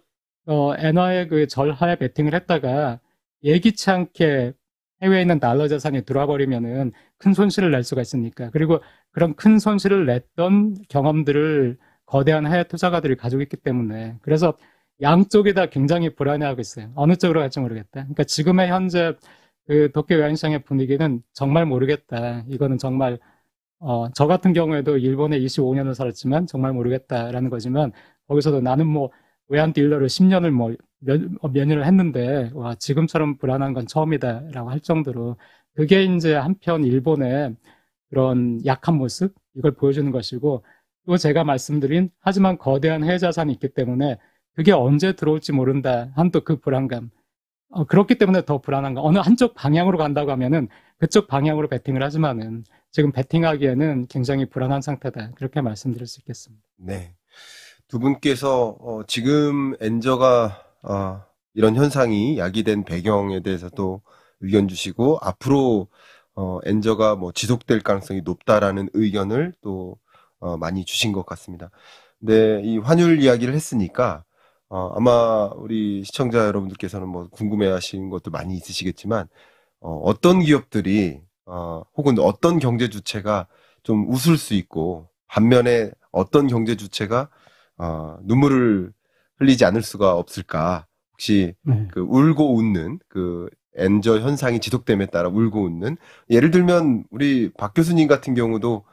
Speaker 2: 절하에 베팅을 했다가 예기치 않게 해외에 있는 달러 자산이 들어와 버리면은 큰 손실을 낼 수가 있으니까. 그리고 그런 큰 손실을 냈던 경험들을 거대한 해외 투자가들이 가지고 있기 때문에. 그래서 양쪽이 다 굉장히 불안해하고 있어요. 어느 쪽으로 갈지 모르겠다. 그러니까 지금의 현재 도쿄 외환시장의 분위기는 정말 모르겠다. 이거는 정말 저 같은 경우에도 일본에 25년을 살았지만 정말 모르겠다라는 거지만 거기서도 나는 뭐 외환 딜러를 10년을 몇 년을 했는데 와 지금처럼 불안한 건 처음이다라고 할 정도로 그게 이제 한편 일본의 그런 약한 모습 이걸 보여주는 것이고 또 제가 말씀드린 하지만 거대한 해외 자산이 있기 때문에 그게 언제 들어올지 모른다 한 또 그 불안감 그렇기 때문에 더 불안한 거 어느 한쪽 방향으로 간다고 하면은 그쪽 방향으로 베팅을 하지만은 지금 베팅하기에는 굉장히 불안한 상태다 그렇게 말씀드릴 수 있겠습니다.
Speaker 1: 네. 두 분께서 지금 엔저가 이런 현상이 야기된 배경에 대해서도 의견 주시고 앞으로 엔저가 뭐 지속될 가능성이 높다라는 의견을 또 많이 주신 것 같습니다. 근데 이 환율 이야기를 했으니까 아마 우리 시청자 여러분들께서는 뭐 궁금해하시는 것도 많이 있으시겠지만 어떤 기업들이 혹은 어떤 경제 주체가 좀 웃을 수 있고 반면에 어떤 경제 주체가 눈물을 흘리지 않을 수가 없을까? 혹시
Speaker 3: 네.
Speaker 1: 그 울고 웃는 그 엔저 현상이 지속됨에 따라 울고 웃는 예를 들면 우리 박 교수님 같은 경우도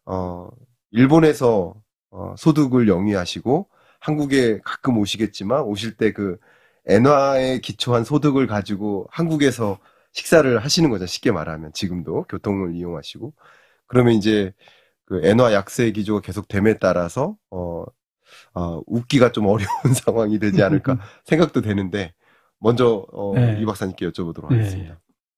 Speaker 1: 일본에서 소득을 영위하시고 한국에 가끔 오시겠지만 오실 때 그 엔화에 기초한 소득을 가지고 한국에서 식사를 하시는 거죠. 쉽게 말하면 지금도 교통을 이용하시고 그러면 이제 그 엔화 약세 기조가 계속됨에 따라서 웃기가 좀 어려운 상황이 되지 않을까 생각도 되는데 먼저
Speaker 3: 네.
Speaker 1: 이 박사님께 여쭤보도록
Speaker 3: 네.
Speaker 1: 하겠습니다.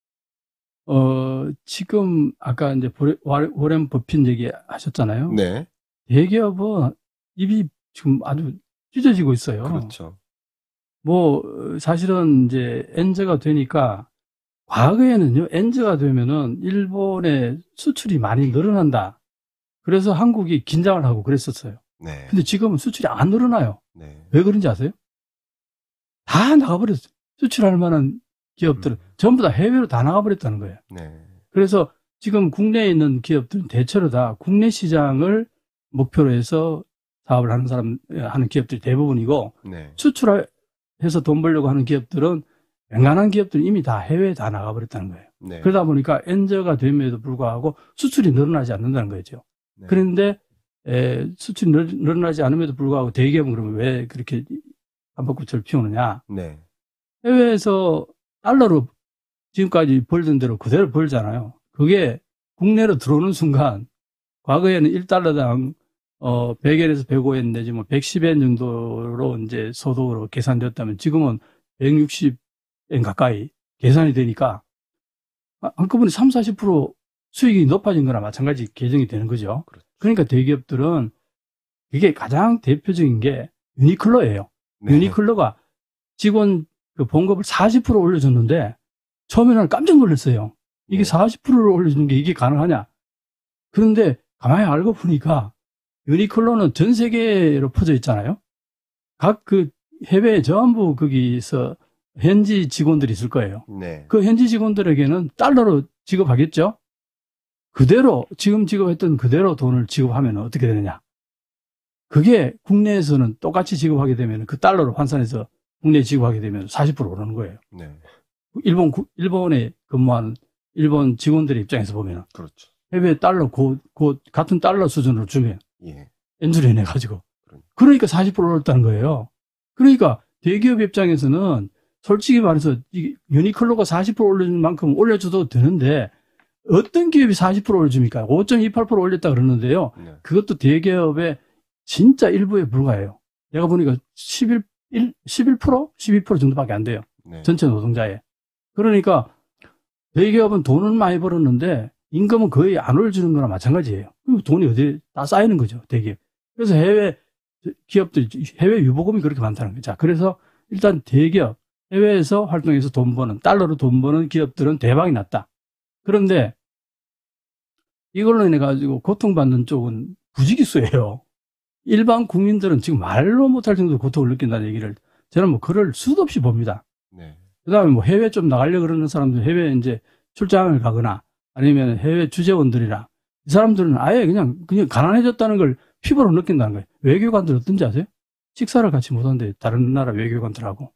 Speaker 3: 지금 아까 이제 워렌 버핏 얘기 하셨잖아요.
Speaker 1: 네,
Speaker 3: 대기업은 입이 지금 아주 찢어지고 있어요.
Speaker 1: 그렇죠.
Speaker 3: 뭐 사실은 이제 엔저가 되니까 과거에는요, 엔저가 되면은 일본의 수출이 많이 늘어난다. 그래서 한국이 긴장을 하고 그랬었어요.
Speaker 1: 네,
Speaker 3: 근데 지금은 수출이 안 늘어나요.
Speaker 1: 네,
Speaker 3: 왜 그런지 아세요? 다 나가버렸어요. 수출할 만한 기업들은 전부 다 해외로 다 나가버렸다는 거예요.
Speaker 1: 네,
Speaker 3: 그래서 지금 국내에 있는 기업들은 대체로 다 국내 시장을 목표로 해서 사업을 하는 기업들이 대부분이고,
Speaker 1: 네,
Speaker 3: 수출해서 돈 벌려고 하는 기업들은 웬간한 기업들은 이미 다 해외에 다 나가버렸다는 거예요.
Speaker 1: 네.
Speaker 3: 그러다 보니까 엔저가 됨에도 불구하고 수출이 늘어나지 않는다는 거죠.
Speaker 1: 네.
Speaker 3: 그런데 수출이 늘어나지 않음에도 불구하고 대기업은 그러면 왜 그렇게 한바퀴를 피우느냐?
Speaker 1: 네,
Speaker 3: 해외에서 달러로 지금까지 벌던 대로 그대로 벌잖아요. 그게 국내로 들어오는 순간 과거에는 1달러당 100엔에서 105엔 내지 뭐 110엔 정도로 이제 소득으로 계산되었다면 지금은 160엔 가까이 계산이 되니까 한꺼번에 30-40% 수익이 높아진 거나 마찬가지 계정이 되는 거죠.
Speaker 1: 그렇죠.
Speaker 3: 그러니까 대기업들은 이게 가장 대표적인 게 유니클로예요.
Speaker 1: 네.
Speaker 3: 유니클로가 직원 그 봉급을 40% 올려줬는데 처음에는 깜짝 놀랐어요. 이게
Speaker 1: 네.
Speaker 3: 40%를 올려주는 게 이게 가능하냐. 그런데 가만히 알고 보니까 유니클로는 전 세계로 퍼져 있잖아요. 각 그 해외에 전부 거기서 현지 직원들이 있을 거예요.
Speaker 1: 네.
Speaker 3: 그 현지 직원들에게는 달러로 지급하겠죠? 그대로, 지금 지급했던 그대로 돈을 지급하면 어떻게 되느냐. 그게 국내에서는 똑같이 지급하게 되면 그 달러로 환산해서 국내에 지급하게 되면 40% 오르는 거예요.
Speaker 1: 네.
Speaker 3: 일본에 근무하는 일본 직원들의 입장에서 보면
Speaker 1: 그렇죠.
Speaker 3: 해외 달러, 같은 달러 수준으로 주면
Speaker 1: 예.
Speaker 3: 엔주를 내가지고. 그러니까 40% 올랐다는 거예요. 그러니까 대기업 입장에서는 솔직히 말해서 유니클로가 40% 올려준 만큼 올려줘도 되는데 어떤 기업이 40% 올려줍니까? 5.28% 올렸다 그러는데요.
Speaker 1: 네.
Speaker 3: 그것도 대기업의 진짜 일부에 불과해요. 내가 보니까 11%? 12% 정도밖에 안 돼요.
Speaker 1: 네.
Speaker 3: 전체 노동자에. 그러니까 대기업은 돈은 많이 벌었는데 임금은 거의 안 올려주는 거나 마찬가지예요. 그리고 돈이 어디에 다 쌓이는 거죠, 대기업. 그래서 해외 기업들, 해외 유보금이 그렇게 많다는 거죠. 자, 그래서 일단 대기업, 해외에서 활동해서 돈 버는, 달러로 돈 버는 기업들은 대박이 났다. 그런데 이걸로 인해 가지고 고통받는 쪽은 부지기수예요. 일반 국민들은 지금 말로 못할 정도로 고통을 느낀다는 얘기를 저는 뭐 글을 수도 없이 봅니다.
Speaker 1: 네.
Speaker 3: 그 다음에 뭐 해외 좀 나가려고 그러는 사람들 해외에 이제 출장을 가거나 아니면 해외 주재원들이나 이 사람들은 아예 그냥 가난해졌다는 걸 피부로 느낀다는 거예요. 외교관들 어떤지 아세요? 식사를 같이 못하는데 다른 나라 외교관들하고.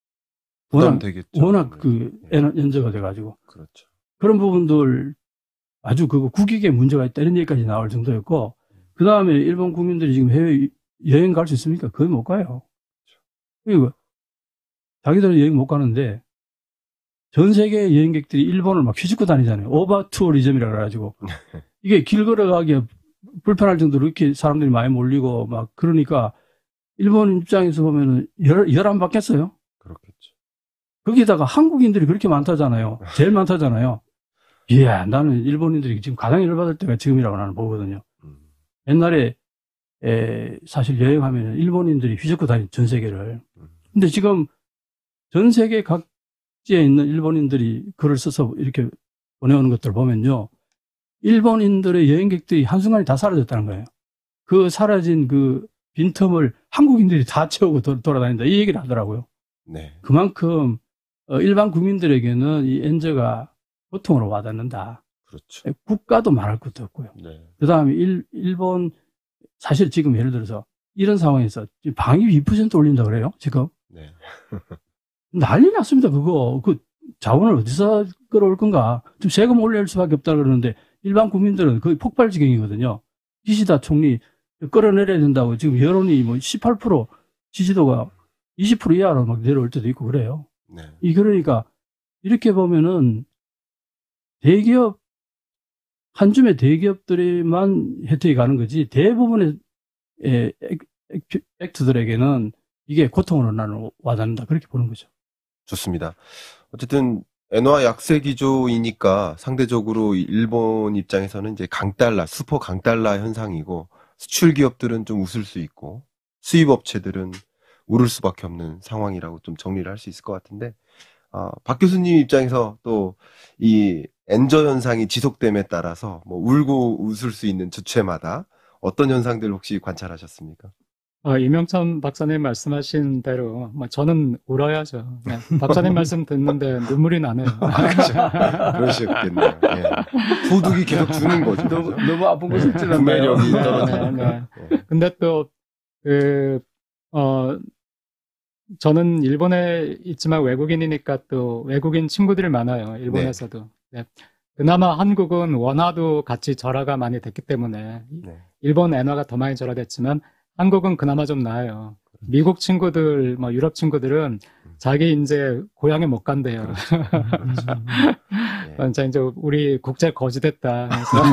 Speaker 3: 워낙 그 연저가 돼가지고.
Speaker 1: 그렇죠.
Speaker 3: 그런 부분들 아주 그거 국익에 문제가 있다 이런 얘기까지 나올 정도였고 그 다음에 일본 국민들이 지금 해외 여행 갈 수 있습니까? 거의 못 가요. 그리고 자기들은 여행 못 가는데 전 세계 여행객들이 일본을 막 휘젓고 다니잖아요. 오버 투어리즘이라 그래가지고 이게 길 걸어가기에 불편할 정도로 이렇게 사람들이 많이 몰리고 막 그러니까 일본 입장에서 보면은 열 안 받겠어요.
Speaker 1: 그렇겠죠.
Speaker 3: 거기다가 한국인들이 그렇게 많다잖아요. 제일 많다잖아요. 이야, 나는 일본인들이 지금 가장 열받을 때가 지금이라고 나는 보거든요. 옛날에 사실 여행하면 일본인들이 휘젓고 다닌 전 세계를. 근데 지금 전 세계 각지에 있는 일본인들이 글을 써서 이렇게 보내오는 것들을 보면요. 일본인들의 여행객들이 한순간에 다 사라졌다는 거예요. 그 사라진 그 빈틈을 한국인들이 다 채우고 돌아다닌다. 이 얘기를 하더라고요.
Speaker 1: 네.
Speaker 3: 그만큼 일반 국민들에게는 이 엔저가 고통으로 와닿는다.
Speaker 1: 그렇죠.
Speaker 3: 국가도 말할 것도 없고요.
Speaker 1: 네.
Speaker 3: 그 다음에 일본, 사실 지금 예를 들어서 이런 상황에서 방위 2% 올린다 그래요, 지금.
Speaker 1: 네.
Speaker 3: 난리 났습니다, 그거. 그 자원을 어디서 끌어올 건가. 좀 세금 올릴 수밖에 없다 그러는데 일반 국민들은 거의 폭발 지경이거든요. 기시다 총리 끌어내려야 된다고 지금 여론이 뭐 18% 지지도가 20% 이하로 막 내려올 때도 있고 그래요.
Speaker 1: 네.
Speaker 3: 그러니까 이렇게 보면은 대기업, 한 줌의 대기업들에만 혜택이 가는 거지 대부분의 액트들에게는 이게 고통으로 나는 와닿는다. 그렇게 보는 거죠.
Speaker 1: 좋습니다. 어쨌든 엔화 약세 기조이니까 상대적으로 일본 입장에서는 이제 강달러, 슈퍼 강달러 현상이고 수출 기업들은 좀 웃을 수 있고 수입 업체들은 울을 수밖에 없는 상황이라고 좀 정리를 할 수 있을 것 같은데 박 교수님 입장에서 또 이 엔저 현상이 지속됨에 따라서 뭐 울고 웃을 수 있는 주체마다 어떤 현상들 혹시 관찰하셨습니까?
Speaker 2: 이명찬 박사님 말씀하신 대로, 뭐, 저는 울어야죠. 네, 박사님 말씀 듣는데 눈물이 나네요.
Speaker 1: 그러셨겠네요. 예. 소득이 계속 주는 거죠.
Speaker 3: 너무 아픈 거 싶지 않나요?
Speaker 1: 구매력이 떨어지고.
Speaker 2: 네. 근데 또, 저는 일본에 있지만 외국인이니까 또 외국인 친구들이 많아요. 일본에서도. 네. 그나마 한국은 원화도 같이 절하가 많이 됐기 때문에
Speaker 1: 네.
Speaker 2: 일본 엔화가 더 많이 절하됐지만 한국은 그나마 좀 나아요. 미국 친구들, 뭐 유럽 친구들은 자기 이제 고향에 못 간대요.
Speaker 1: 그렇죠.
Speaker 2: 이제 우리 국제 거지됐다.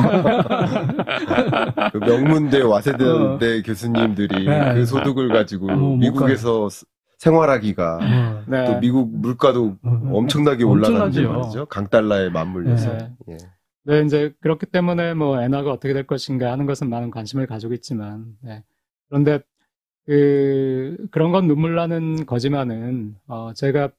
Speaker 1: 그 명문대 와세대 교수님들이 그 소득을 가지고 미국에서 생활하기가
Speaker 2: 네.
Speaker 1: 또 미국 물가도 엄청나게 올라가는데
Speaker 3: 엄청나죠.
Speaker 1: 말이죠. 강달러에 맞물려서.
Speaker 2: 네.
Speaker 1: 예.
Speaker 2: 네, 이제 그렇기 때문에 뭐 엔화가 어떻게 될 것인가 하는 것은 많은 관심을 가지고 있지만, 네. 그런데 그런 건 눈물 나는 거지만은 제가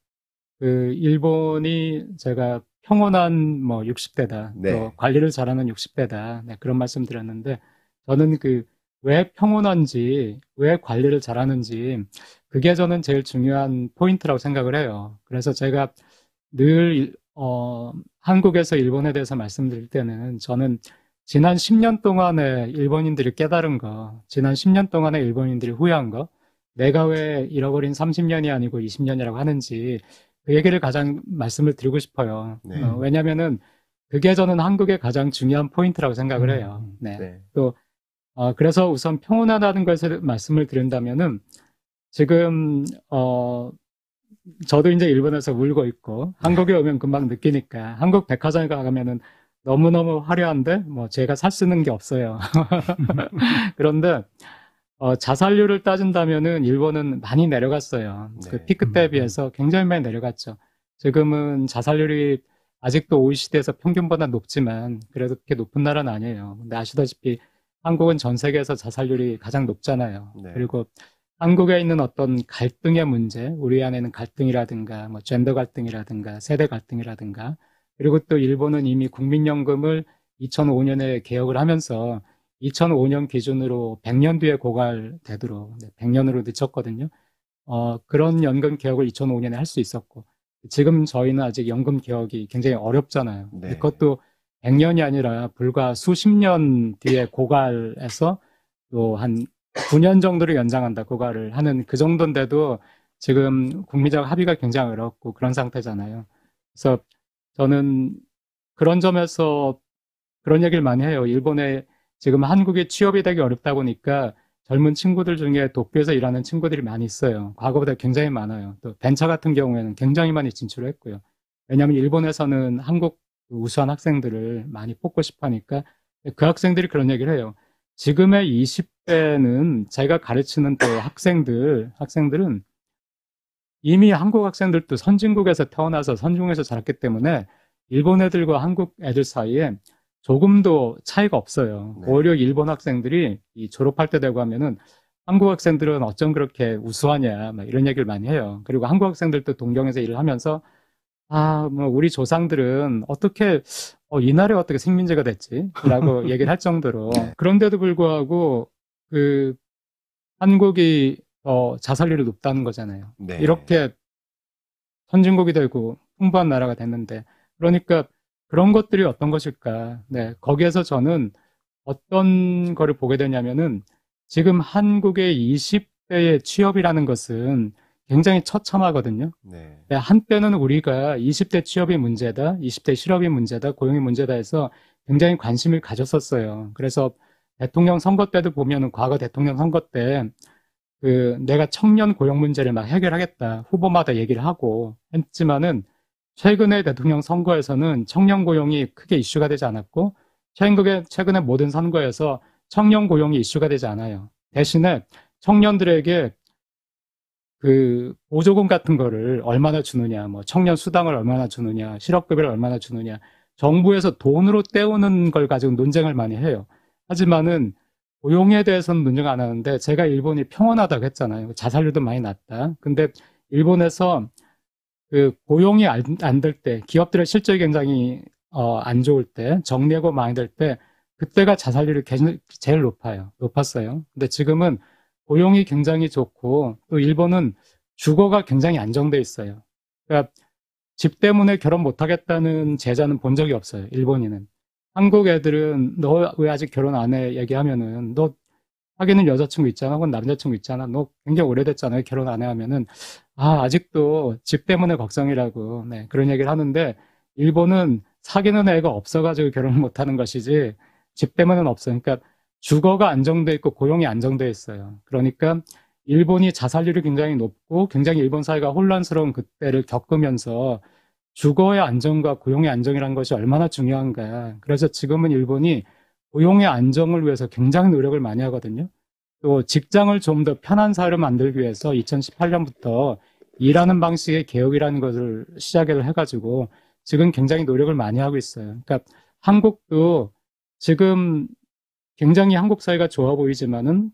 Speaker 2: 일본이 제가 평온한 뭐 60대다,
Speaker 1: 네.
Speaker 2: 또 관리를 잘하는 60대다, 네, 그런 말씀 드렸는데 저는 왜 평온한지, 왜 관리를 잘하는지 그게 저는 제일 중요한 포인트라고 생각을 해요. 그래서 제가 늘 한국에서 일본에 대해서 말씀드릴 때는 저는 지난 10년 동안에 일본인들이 깨달은 거, 지난 10년 동안에 일본인들이 후회한 거, 내가 왜 잃어버린 30년이 아니고 20년이라고 하는지 그 얘기를 가장 말씀을 드리고 싶어요.
Speaker 1: 네.
Speaker 2: 왜냐면은 그게 저는 한국의 가장 중요한 포인트라고 생각을 해요. 네.
Speaker 1: 네.
Speaker 2: 또 그래서 우선 평온하다는 것을 말씀을 드린다면은 지금 저도 이제 일본에서 울고 있고 한국에 오면 금방 느끼니까 한국 백화점에 가면은 너무너무 화려한데 뭐 제가 살 수 있는 게 없어요. 그런데 자살률을 따진다면은 일본은 많이 내려갔어요.
Speaker 1: 네.
Speaker 2: 그 피크 때에 비해서 굉장히 많이 내려갔죠. 지금은 자살률이 아직도 OECD에서 평균보다 높지만 그래도 그렇게 높은 나라는 아니에요. 근데 아시다시피 한국은 전 세계에서 자살률이 가장 높잖아요.
Speaker 1: 네.
Speaker 2: 그리고 한국에 있는 어떤 갈등의 문제, 우리 안에는 갈등이라든가, 뭐 젠더 갈등이라든가, 세대 갈등이라든가, 그리고 또 일본은 이미 국민연금을 2005년에 개혁을 하면서 2005년 기준으로 100년 뒤에 고갈되도록 100년으로 늦췄거든요. 그런 연금 개혁을 2005년에 할 수 있었고, 지금 저희는 아직 연금 개혁이 굉장히 어렵잖아요.
Speaker 1: 네.
Speaker 2: 그것도 100년이 아니라 불과 수십 년 뒤에 고갈해서 또 한 9년 정도를 연장한다, 고갈을 하는 그 정도인데도 지금 국민적 합의가 굉장히 어렵고 그런 상태잖아요. 그래서 저는 그런 점에서 그런 얘기를 많이 해요. 일본에 지금 한국에 취업이 되기 어렵다 보니까 젊은 친구들 중에 도쿄에서 일하는 친구들이 많이 있어요. 과거보다 굉장히 많아요. 또 벤처 같은 경우에는 굉장히 많이 진출을 했고요. 왜냐하면 일본에서는 한국 우수한 학생들을 많이 뽑고 싶어 하니까 그 학생들이 그런 얘기를 해요. 지금의 20대는 제가 가르치는 또 학생들은 이미 한국 학생들도 선진국에서 태어나서 선진국에서 자랐기 때문에 일본 애들과 한국 애들 사이에 조금도 차이가 없어요.
Speaker 1: 네.
Speaker 2: 오히려 일본 학생들이 이 졸업할 때 되고 하면은 한국 학생들은 어쩜 그렇게 우수하냐, 막 이런 얘기를 많이 해요. 그리고 한국 학생들도 동경에서 일을 하면서 뭐 우리 조상들은 어떻게 이날에 어떻게 식민지가 됐지? 라고 얘기를 할 정도로. 그런데도 불구하고, 한국이 자살률이 높다는 거잖아요.
Speaker 1: 네.
Speaker 2: 이렇게 선진국이 되고 풍부한 나라가 됐는데. 그러니까 그런 것들이 어떤 것일까? 네. 거기에서 저는 어떤 거를 보게 되냐면은 지금 한국의 20대의 취업이라는 것은 굉장히 처참하거든요.
Speaker 1: 네.
Speaker 2: 한때는 우리가 20대 취업이 문제다, 20대 실업이 문제다, 고용이 문제다 해서 굉장히 관심을 가졌었어요. 그래서 대통령 선거 때도 보면은 과거 대통령 선거 때 내가 청년 고용 문제를 막 해결하겠다 후보마다 얘기를 하고 했지만은 최근의 대통령 선거에서는 청년 고용이 크게 이슈가 되지 않았고 최근에 모든 선거에서 청년 고용이 이슈가 되지 않아요. 대신에 청년들에게 보조금 같은 거를 얼마나 주느냐, 뭐 청년 수당을 얼마나 주느냐, 실업급여를 얼마나 주느냐, 정부에서 돈으로 때우는 걸 가지고 논쟁을 많이 해요. 하지만은 고용에 대해서는 논쟁 안 하는데 제가 일본이 평온하다고 했잖아요. 자살률도 많이 낮다. 근데 일본에서 고용이 안 될 때, 기업들의 실적이 굉장히 안 좋을 때, 정리해고 많이 될 때, 그때가 자살률이 제일 높았어요. 근데 지금은 고용이 굉장히 좋고, 또 일본은 주거가 굉장히 안정돼 있어요. 그러니까 집 때문에 결혼 못 하겠다는 제자는 본 적이 없어요. 일본인은. 한국 애들은 너 왜 아직 결혼 안 해? 얘기하면은 너 사귀는 여자친구 있잖아, 혹은 남자친구 있잖아. 너 굉장히 오래됐잖아. 왜 결혼 안 해? 하면은 아직도 집 때문에 걱정이라고. 네, 그런 얘기를 하는데 일본은 사귀는 애가 없어가지고 결혼을 못 하는 것이지 집 때문에는 없어요. 그러니까 주거가 안정돼 있고 고용이 안정돼 있어요. 그러니까 일본이 자살률이 굉장히 높고 굉장히 일본 사회가 혼란스러운 그때를 겪으면서 주거의 안정과 고용의 안정이라는 것이 얼마나 중요한가. 그래서 지금은 일본이 고용의 안정을 위해서 굉장히 노력을 많이 하거든요. 또 직장을 좀 더 편한 사회로 만들기 위해서 2018년부터 일하는 방식의 개혁이라는 것을 시작을 해가지고 지금 굉장히 노력을 많이 하고 있어요. 그러니까 한국도 지금 굉장히 한국 사회가 좋아 보이지만은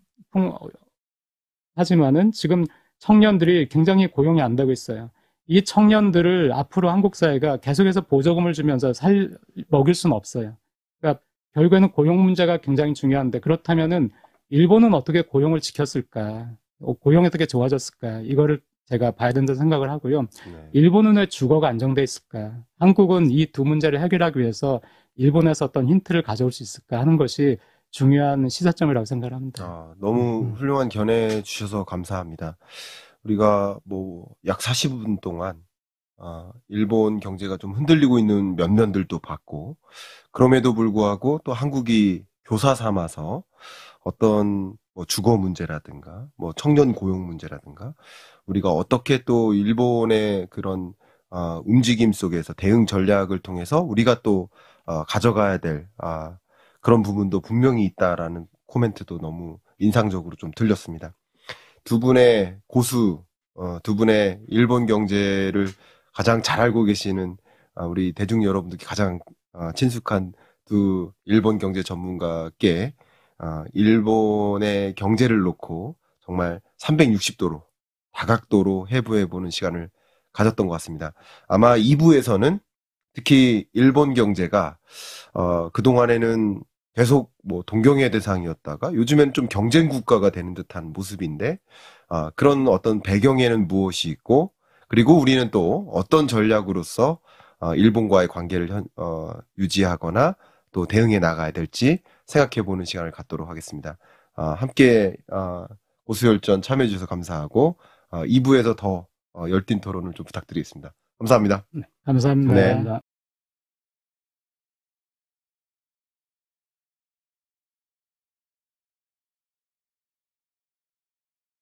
Speaker 2: 하지만은 지금 청년들이 굉장히 고용이 안 되고 있어요. 이 청년들을 앞으로 한국 사회가 계속해서 보조금을 주면서 먹일 수는 없어요. 그러니까 결국에는 고용 문제가 굉장히 중요한데 그렇다면은 일본은 어떻게 고용을 지켰을까? 고용이 어떻게 좋아졌을까? 이거를 제가 봐야 된다고 생각을 하고요.
Speaker 1: 네.
Speaker 2: 일본은 왜 주거가 안정돼 있을까? 한국은 이 두 문제를 해결하기 위해서 일본에서 어떤 힌트를 가져올 수 있을까 하는 것이 중요한 시사점이라고 생각을 합니다.
Speaker 1: 너무 훌륭한 견해 주셔서 감사합니다. 우리가 약 40분 동안 일본 경제가 좀 흔들리고 있는 면면들도 봤고, 그럼에도 불구하고 또 한국이 교사 삼아서 어떤 주거 문제라든가 청년 고용 문제라든가 우리가 어떻게 또 일본의 그런 움직임 속에서 대응 전략을 통해서 우리가 또 가져가야 될 그런 부분도 분명히 있다라는 코멘트도 너무 인상적으로 좀 들렸습니다. 두 분의 고수, 두 분의 일본 경제를 가장 잘 알고 계시는 우리 대중 여러분들께 가장 친숙한 두 일본 경제 전문가께 일본의 경제를 놓고 정말 360도로 다각도로 해부해보는 시간을 가졌던 것 같습니다. 아마 2부에서는 특히 일본 경제가 그동안에는 계속 동경의 대상이었다가 요즘엔 좀 경쟁 국가가 되는 듯한 모습인데 그런 어떤 배경에는 무엇이 있고 그리고 우리는 또 어떤 전략으로서 일본과의 관계를 유지하거나 또 대응해 나가야 될지 생각해보는 시간을 갖도록 하겠습니다. 함께 고수열전 참여해 주셔서 감사하고 2부에서 더 열띤 토론을 좀 부탁드리겠습니다. 감사합니다.
Speaker 2: 네, 감사합니다.
Speaker 1: 네.